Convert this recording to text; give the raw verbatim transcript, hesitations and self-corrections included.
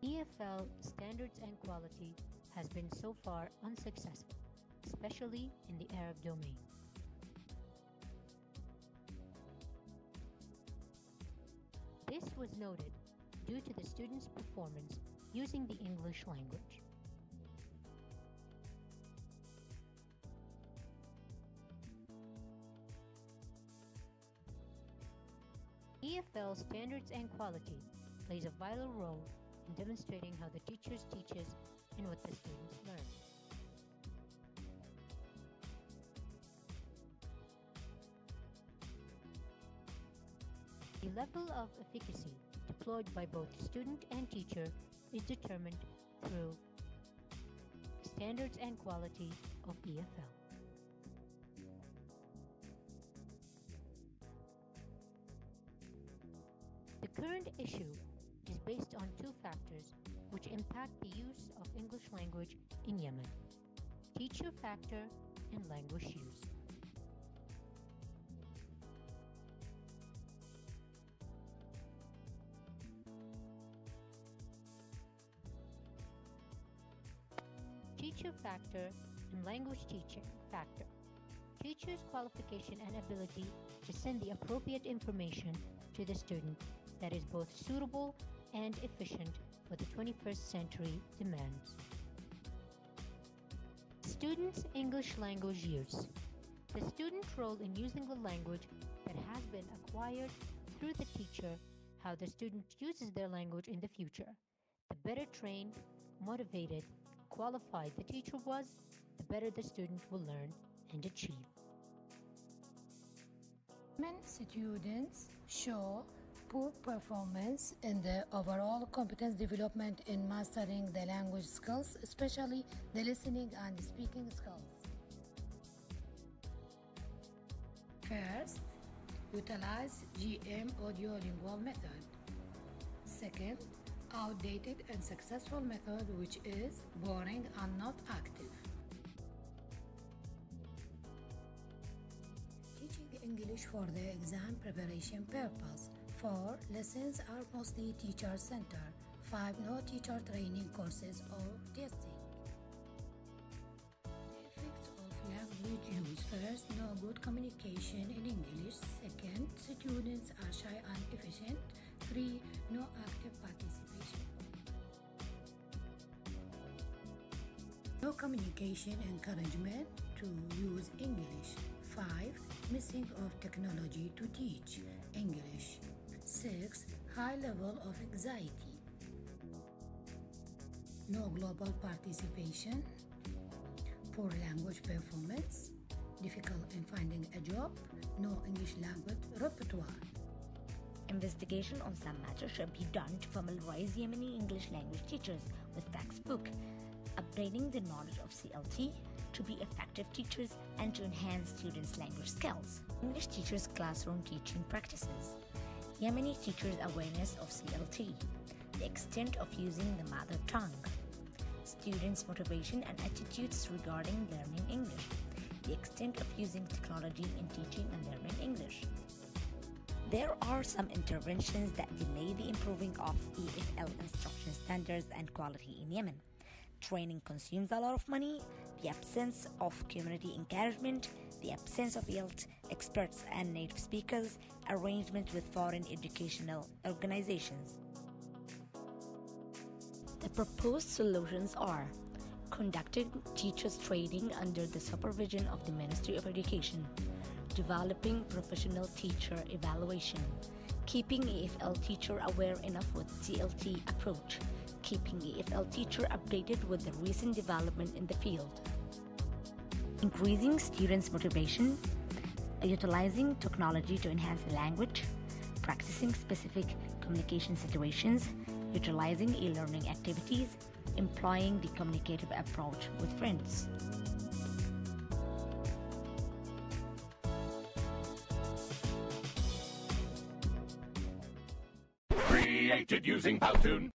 E F L standards and quality has been so far unsuccessful, especially in the Arab domain. This was noted due to the students' performance using the English language. E F L standards and quality plays a vital role in demonstrating how the teachers teaches and what the students learn. The level of efficacy deployed by both student and teacher is determined through standards and quality of E F L. The current issue is based on two factors which impact the use of English language in Yemen: teacher factor and language use. Teacher factor and language teaching factor. Teacher's qualification and ability to send the appropriate information to the student that is both suitable and efficient for the twenty-first century demands. Students' English language use. The student role in using the language that has been acquired through the teacher, how the student uses their language in the future. The better trained, motivated, qualified the teacher was, the better the student will learn and achieve. Yemen students show poor performance in the overall competence development in mastering the language skills, especially the listening and speaking skills. First, utilize G M audiolingual method. Second, outdated and successful method, which is boring and not active. Teaching English for the exam preparation purpose. Four, lessons are mostly teacher-centered. Five, no teacher training courses or testing. The effects of language use. First, no good communication in English. Second, students are shy and efficient. Three, no active participation. No communication encouragement to use English. Five, missing of technology to teach English. Six, high level of anxiety. No global participation. Poor language performance. Difficult in finding a job. No English language repertoire. Investigation on some matters should be done to familiarize Yemeni English language teachers with textbook, upgrading the knowledge of C L T to be effective teachers and to enhance students' language skills. English teachers' classroom teaching practices. Yemeni teachers' awareness of C L T, the extent of using the mother tongue. Students' motivation and attitudes regarding learning English, the extent of using technology in teaching and learning English. There are some interventions that delay the improving of E F L instruction standards and quality in Yemen. Training consumes a lot of money, the absence of community encouragement, the absence of yield experts and native speakers, arrangement with foreign educational organizations. The proposed solutions are conducting teachers training under the supervision of the Ministry of Education, developing professional teacher evaluation, keeping E F L teacher aware enough with C L T approach, keeping E F L teacher updated with the recent development in the field, increasing students' motivation, utilizing technology to enhance the language, practicing specific communication situations, utilizing e-learning activities, employing the communicative approach with friends. Created using Powtoon.